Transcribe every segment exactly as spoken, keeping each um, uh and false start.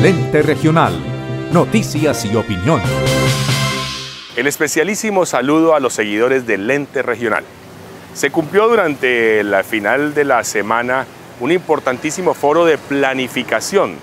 Lente Regional. Noticias y opinión. El especialísimo saludo a los seguidores del Lente Regional. Se cumplió durante la final de la semana un importantísimo foro de planificación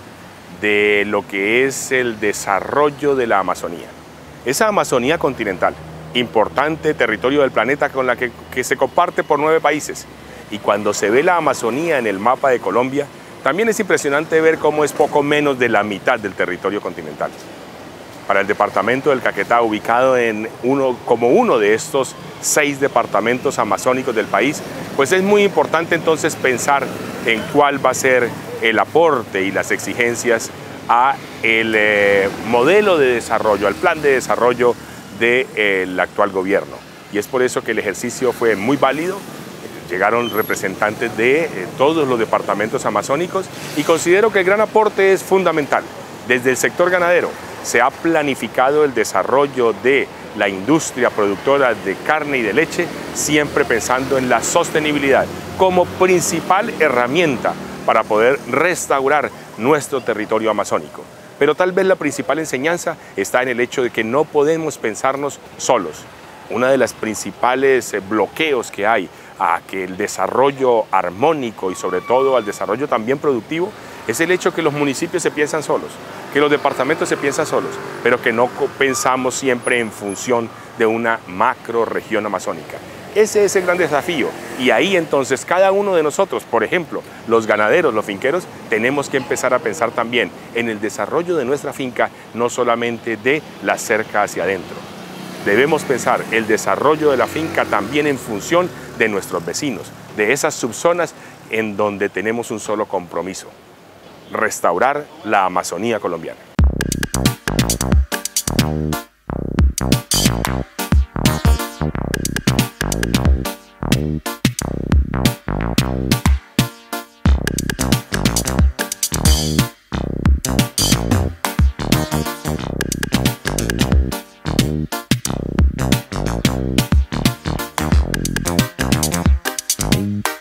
de lo que es el desarrollo de la Amazonía. Esa Amazonía continental, importante territorio del planeta con la que, que se comparte por nueve países. Y cuando se ve la Amazonía en el mapa de Colombia, también es impresionante ver cómo es poco menos de la mitad del territorio continental. Para el departamento del Caquetá, ubicado en uno, como uno de estos seis departamentos amazónicos del país, pues es muy importante entonces pensar en cuál va a ser el aporte y las exigencias a el eh, modelo de desarrollo, al plan de desarrollo del eh, actual gobierno. Y es por eso que el ejercicio fue muy válido. Llegaron representantes de eh, todos los departamentos amazónicos y considero que el gran aporte es fundamental. Desde el sector ganadero se ha planificado el desarrollo de la industria productora de carne y de leche, siempre pensando en la sostenibilidad como principal herramienta para poder restaurar nuestro territorio amazónico. Pero tal vez la principal enseñanza está en el hecho de que no podemos pensarnos solos. Uno de los principales bloqueos que hay a que el desarrollo armónico y sobre todo al desarrollo también productivo es el hecho que los municipios se piensan solos, que los departamentos se piensan solos, pero que no pensamos siempre en función de una macro región amazónica. Ese es el gran desafío y ahí entonces cada uno de nosotros, por ejemplo, los ganaderos, los finqueros, tenemos que empezar a pensar también en el desarrollo de nuestra finca, no solamente de la cerca hacia adentro. Debemos pensar el desarrollo de la finca también en función de nuestros vecinos, de esas subzonas en donde tenemos un solo compromiso: restaurar la Amazonía colombiana. Thank you.